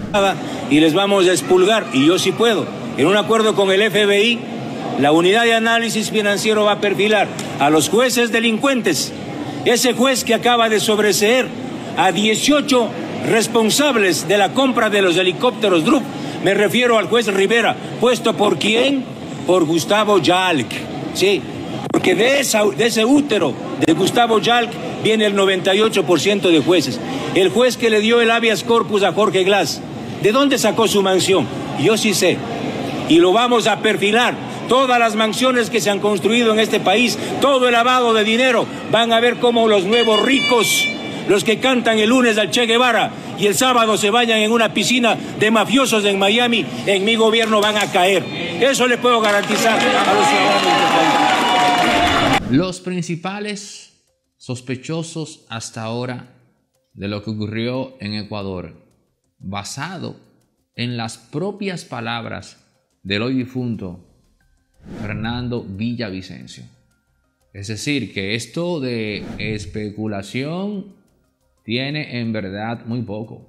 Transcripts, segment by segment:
y les vamos a expulgar, y yo sí puedo. En un acuerdo con el FBI, la unidad de análisis financiero va a perfilar a los jueces delincuentes. Ese juez que acaba de sobreseer a 18 responsables de la compra de los helicópteros Drup, me refiero al juez Rivera, puesto por ¿quién? Por Gustavo Yalc, sí, porque de ese útero de Gustavo Yalc viene el 98% de jueces. El juez que le dio el habeas corpus a Jorge Glass, ¿de dónde sacó su mansión? Yo sí sé, y lo vamos a perfilar. Todas las mansiones que se han construido en este país, todo el lavado de dinero, van a ver cómo los nuevos ricos, los que cantan el lunes al Che Guevara y el sábado se bañan en una piscina de mafiosos en Miami, en mi gobierno van a caer. Eso le puedo garantizar a los ciudadanos de este país. Los principales sospechosos hasta ahora de lo que ocurrió en Ecuador, basado en las propias palabras del hoy difunto Fernando Villavicencio. Es decir, que esto de especulación tiene en verdad muy poco.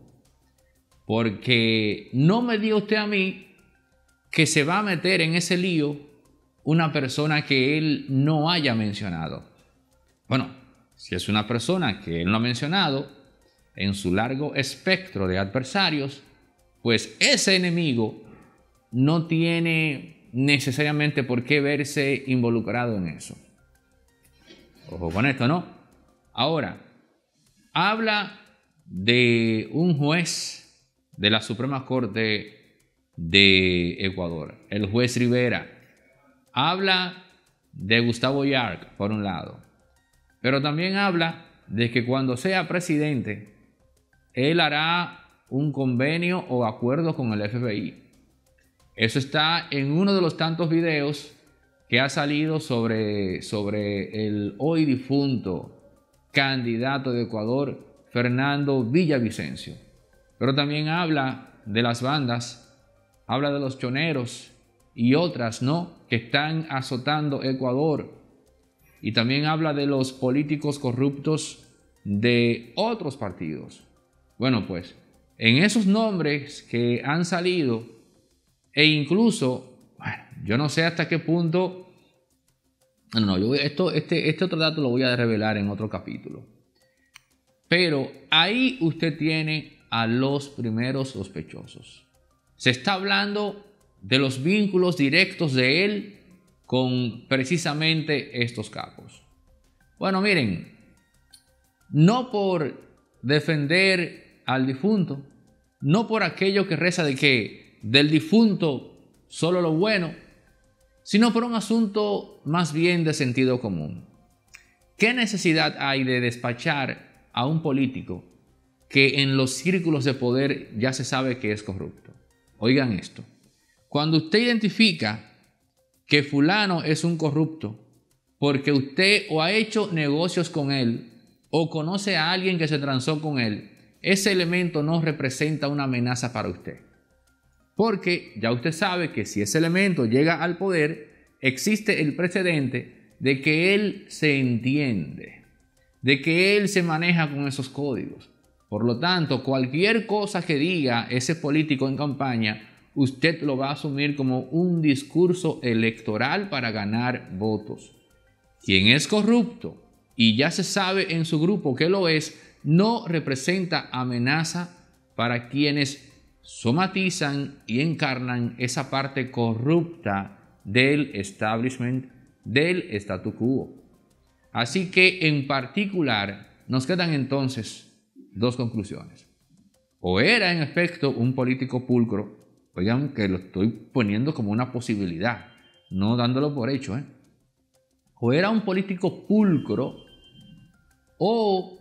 Porque no me diga usted a mí que se va a meter en ese lío una persona que él no haya mencionado. Bueno, si es una persona que él no ha mencionado en su largo espectro de adversarios, pues ese enemigo no tiene necesariamente por qué verse involucrado en eso. Ojo con esto, ¿no? Ahora, habla de un juez de la Suprema Corte de Ecuador, el juez Rivera. Habla de Gustavo Yalc, por un lado, pero también habla de que cuando sea presidente, él hará un convenio o acuerdo con el FBI. Eso está en uno de los tantos videos que ha salido sobre el hoy difunto candidato de Ecuador, Fernando Villavicencio. Pero también habla de las bandas, habla de los choneros y otras, ¿no?, que están azotando Ecuador. Y también habla de los políticos corruptos de otros partidos. Bueno, pues, en esos nombres que han salido, e incluso, bueno, yo no sé hasta qué punto, este otro dato lo voy a revelar en otro capítulo. Pero ahí usted tiene a los primeros sospechosos. Se está hablando de los vínculos directos de él con precisamente estos capos. Bueno, miren, no por defender al difunto, no por aquello que reza de que del difunto solo lo bueno, sino por un asunto más bien de sentido común. ¿Qué necesidad hay de despachar a un político que en los círculos de poder ya se sabe que es corrupto? Oigan esto. Cuando usted identifica que fulano es un corrupto porque usted o ha hecho negocios con él o conoce a alguien que se transó con él, ese elemento no representa una amenaza para usted. Porque ya usted sabe que si ese elemento llega al poder, existe el precedente de que él se entiende, de que él se maneja con esos códigos. Por lo tanto, cualquier cosa que diga ese político en campaña, usted lo va a asumir como un discurso electoral para ganar votos. Quien es corrupto y ya se sabe en su grupo que lo es, no representa amenaza para quienes somatizan y encarnan esa parte corrupta del establishment, del statu quo. Así que en particular nos quedan entonces dos conclusiones. O era en efecto un político pulcro, oigan que lo estoy poniendo como una posibilidad, no dándolo por hecho, o era un político pulcro o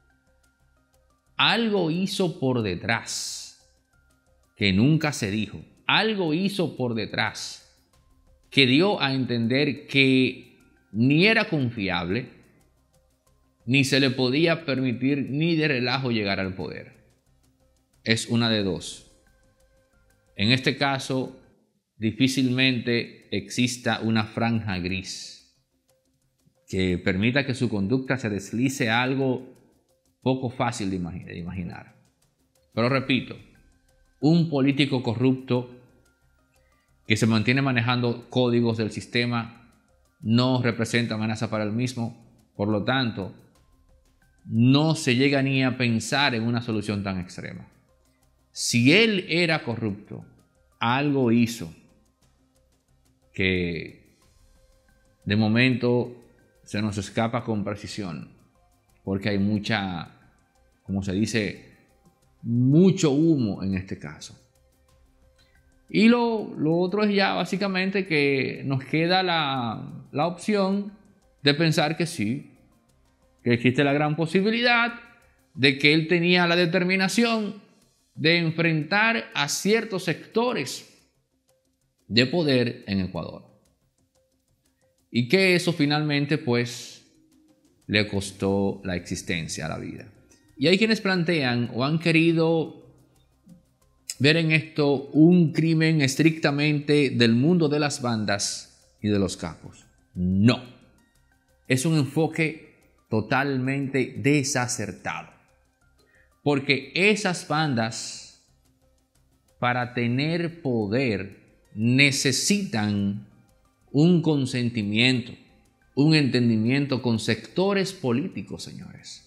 algo hizo por detrás que nunca se dijo, algo hizo por detrás que dio a entender que ni era confiable, ni se le podía permitir ni de relajo llegar al poder. Es una de dos. En este caso, difícilmente exista una franja gris que permita que su conducta se deslice a algo poco fácil de imaginar. Pero repito, un político corrupto que se mantiene manejando códigos del sistema no representa amenaza para el mismo. Por lo tanto, no se llega ni a pensar en una solución tan extrema. Si él era corrupto, algo hizo que de momento se nos escapa con precisión, porque hay mucha, como se dice, mucho humo en este caso. Y lo otro es ya básicamente que nos queda la opción de pensar que sí, que existe la gran posibilidad de que él tenía la determinación de enfrentar a ciertos sectores de poder en Ecuador. Y que eso finalmente pues le costó la existencia a la vida. Y hay quienes plantean o han querido ver en esto un crimen estrictamente del mundo de las bandas y de los capos. No. Es un enfoque totalmente desacertado. Porque esas bandas, para tener poder, necesitan un consentimiento, un entendimiento con sectores políticos, señores.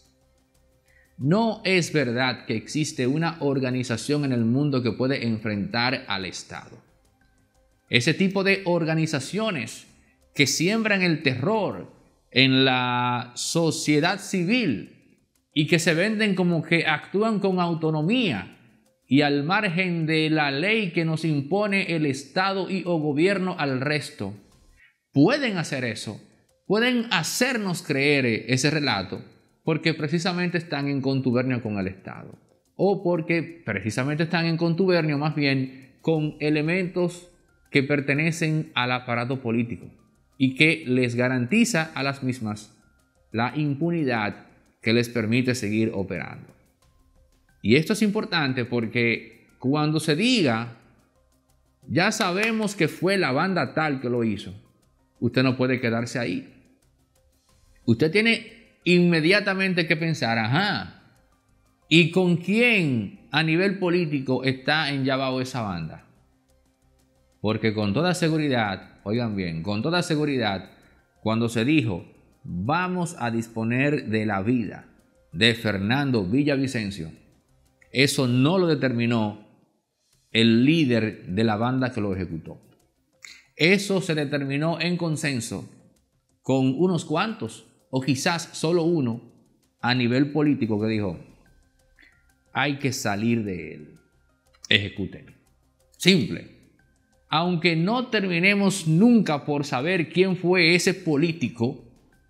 No es verdad que existe una organización en el mundo que puede enfrentar al Estado. Ese tipo de organizaciones que siembran el terror en la sociedad civil y que se venden como que actúan con autonomía y al margen de la ley que nos impone el Estado y o gobierno al resto, pueden hacer eso, pueden hacernos creer ese relato, porque precisamente están en contubernio con el Estado. O porque precisamente están en contubernio más bien con elementos que pertenecen al aparato político y que les garantiza a las mismas la impunidad que les permite seguir operando. Y esto es importante porque cuando se diga, ya sabemos que fue la banda tal que lo hizo, usted no puede quedarse ahí. Usted tiene inmediatamente que pensar, ajá, ¿y con quién a nivel político está enllavado esa banda? Porque con toda seguridad, oigan bien, con toda seguridad, cuando se dijo, vamos a disponer de la vida de Fernando Villavicencio, eso no lo determinó el líder de la banda que lo ejecutó. Eso se determinó en consenso con unos cuantos, o quizás solo uno, a nivel político que dijo, hay que salir de él, ejecútenlo. Simple. Aunque no terminemos nunca por saber quién fue ese político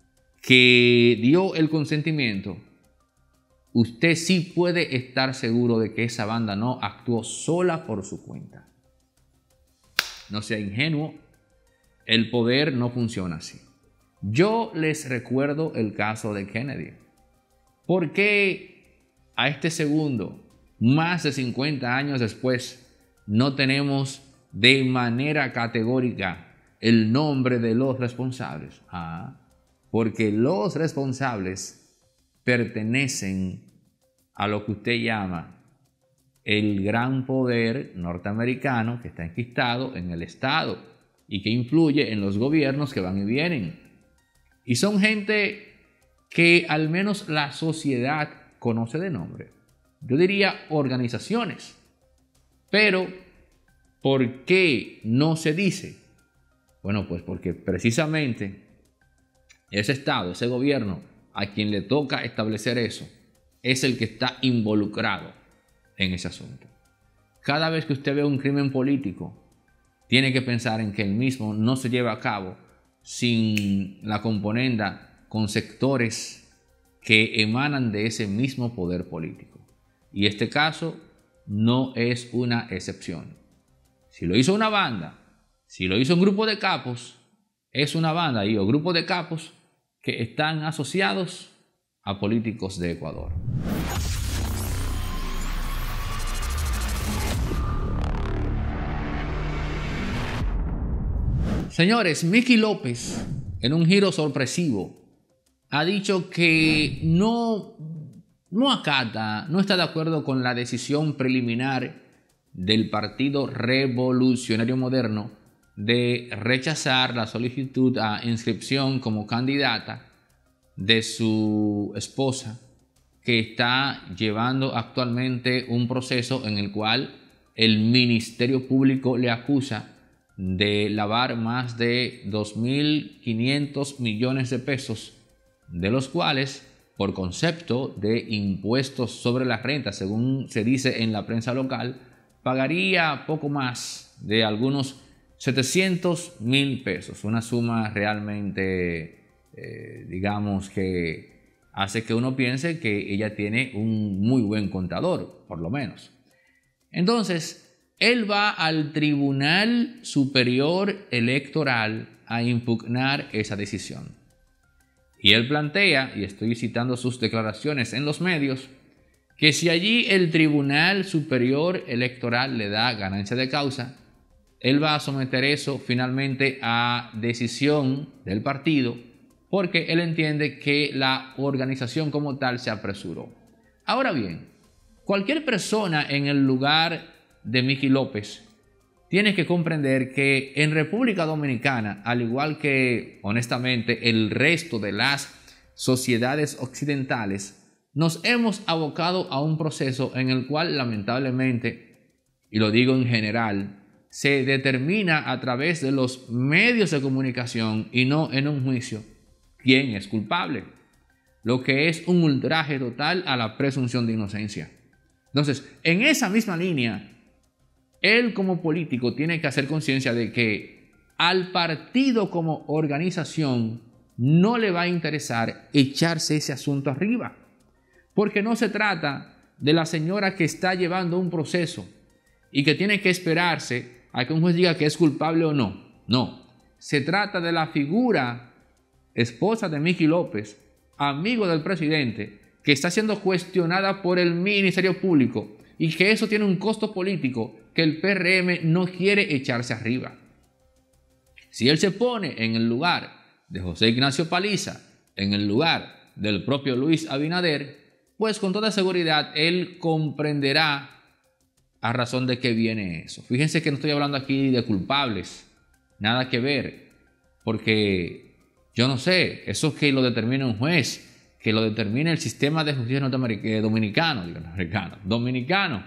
que dio el consentimiento, usted sí puede estar seguro de que esa banda no actuó sola por su cuenta. No sea ingenuo, el poder no funciona así. Yo les recuerdo el caso de Kennedy. ¿Por qué a este segundo, más de 50 años después, no tenemos de manera categórica el nombre de los responsables? Porque los responsables pertenecen a lo que usted llama el gran poder norteamericano que está enquistado en el Estado y que influye en los gobiernos que van y vienen. Y son gente que al menos la sociedad conoce de nombre. Yo diría organizaciones. Pero, ¿por qué no se dice? Bueno, pues porque precisamente ese Estado, ese gobierno, a quien le toca establecer eso, es el que está involucrado en ese asunto. Cada vez que usted ve un crimen político, tiene que pensar en que el mismo no se lleva a cabo sin la componenda con sectores que emanan de ese mismo poder político. Y este caso no es una excepción. Si lo hizo una banda, si lo hizo un grupo de capos, es una banda o grupo de capos que están asociados a políticos de Ecuador. Señores, Miki López, en un giro sorpresivo, ha dicho que no acata, no está de acuerdo con la decisión preliminar del Partido Revolucionario Moderno de rechazar la solicitud a inscripción como candidata de su esposa, que está llevando actualmente un proceso en el cual el Ministerio Público le acusa de lavar más de 2.500 millones de pesos, de los cuales, por concepto de impuestos sobre la renta, según se dice en la prensa local, pagaría poco más de algunos 700.000 pesos, una suma realmente, digamos que hace que uno piense que ella tiene un muy buen contador, por lo menos. Entonces, él va al Tribunal Superior Electoral a impugnar esa decisión. Y él plantea, y estoy citando sus declaraciones en los medios, que si allí el Tribunal Superior Electoral le da ganancia de causa, él va a someter eso finalmente a decisión del partido, porque él entiende que la organización como tal se apresuró. Ahora bien, cualquier persona en el lugar de Miki López tiene que comprender que en República Dominicana, al igual que honestamente el resto de las sociedades occidentales, nos hemos abocado a un proceso en el cual lamentablemente, y lo digo en general, se determina a través de los medios de comunicación y no en un juicio quién es culpable, lo que es un ultraje total a la presunción de inocencia. Entonces, en esa misma línea, él como político tiene que hacer conciencia de que al partido como organización no le va a interesar echarse ese asunto arriba, porque no se trata de la señora que está llevando un proceso y que tiene que esperarse a que un juez diga que es culpable o no. No, se trata de la figura esposa de Miki López, amigo del presidente, que está siendo cuestionada por el Ministerio Público y que eso tiene un costo político que el PRM no quiere echarse arriba. Si él se pone en el lugar de José Ignacio Paliza, en el lugar del propio Luis Abinader, pues con toda seguridad él comprenderá a razón de qué viene eso. Fíjense que no estoy hablando aquí de culpables, nada que ver, porque yo no sé, eso que lo determine un juez, que lo determine el sistema de justicia dominicano.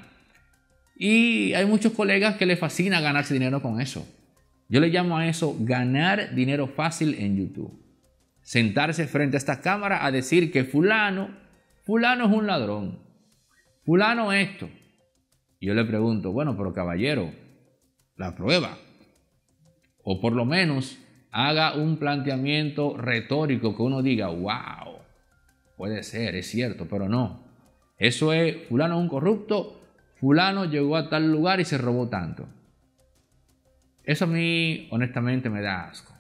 Y hay muchos colegas que les fascina ganarse dinero con eso. Yo le llamo a eso ganar dinero fácil en YouTube. Sentarse frente a esta cámara a decir que fulano es un ladrón, fulano esto. Y yo le pregunto, bueno, pero caballero, la prueba. O por lo menos haga un planteamiento retórico que uno diga, wow, puede ser, es cierto, pero no. Eso es, fulano es un corrupto, fulano llegó a tal lugar y se robó tanto. Eso a mí, honestamente, me da asco.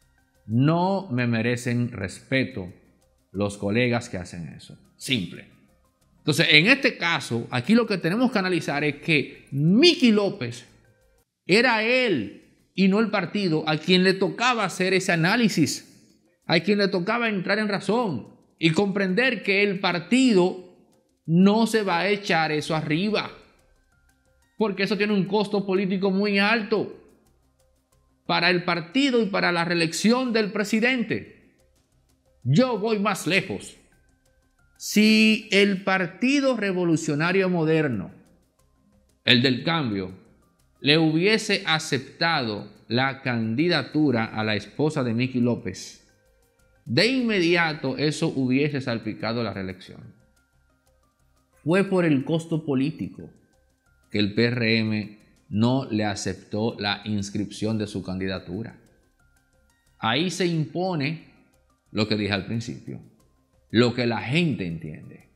No me merecen respeto los colegas que hacen eso. Simple. Entonces, en este caso, aquí lo que tenemos que analizar es que Miki López era él y no el partido a quien le tocaba hacer ese análisis, a quien le tocaba entrar en razón y comprender que el partido no se va a echar eso arriba, porque eso tiene un costo político muy alto para el partido y para la reelección del presidente. Yo voy más lejos. Si el Partido Revolucionario Moderno, el del cambio, le hubiese aceptado la candidatura a la esposa de Miki López, de inmediato eso hubiese salpicado la reelección. Fue por el costo político que el PRM no le aceptó la inscripción de su candidatura. Ahí se impone lo que dije al principio, lo que la gente entiende,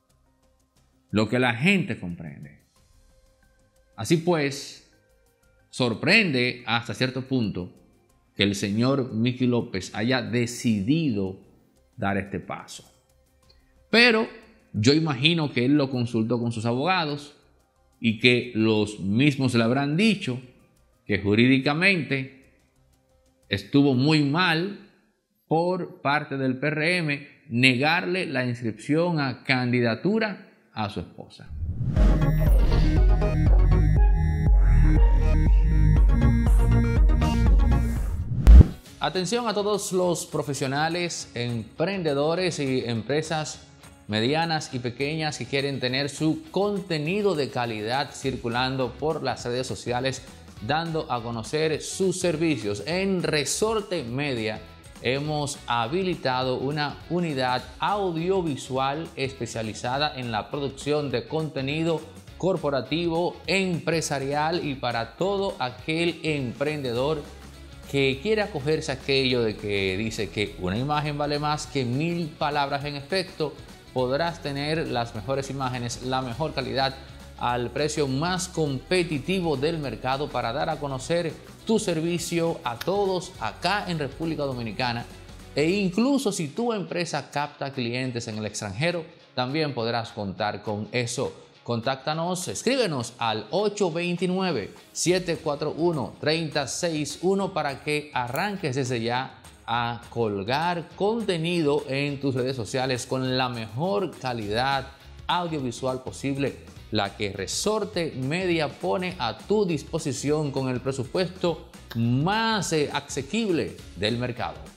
lo que la gente comprende. Así pues, sorprende hasta cierto punto que el señor Miki López haya decidido dar este paso. Pero yo imagino que él lo consultó con sus abogados y que los mismos le habrán dicho que jurídicamente estuvo muy mal por parte del PRM negarle la inscripción a candidatura a su esposa. Atención a todos los profesionales, emprendedores y empresas medianas y pequeñas que quieren tener su contenido de calidad circulando por las redes sociales, dando a conocer sus servicios. En Resorte Media hemos habilitado una unidad audiovisual especializada en la producción de contenido corporativo, empresarial y para todo aquel emprendedor que quiere acogerse a aquello de que dice que una imagen vale más que 1000 palabras. En efecto, podrás tener las mejores imágenes, la mejor calidad al precio más competitivo del mercado para dar a conocer tu servicio a todos acá en República Dominicana. E incluso si tu empresa capta clientes en el extranjero, también podrás contar con eso. Contáctanos, escríbenos al 829-741-3061 para que arranques desde ya a colgar contenido en tus redes sociales con la mejor calidad audiovisual posible, la que Resorte Media pone a tu disposición con el presupuesto más asequible del mercado.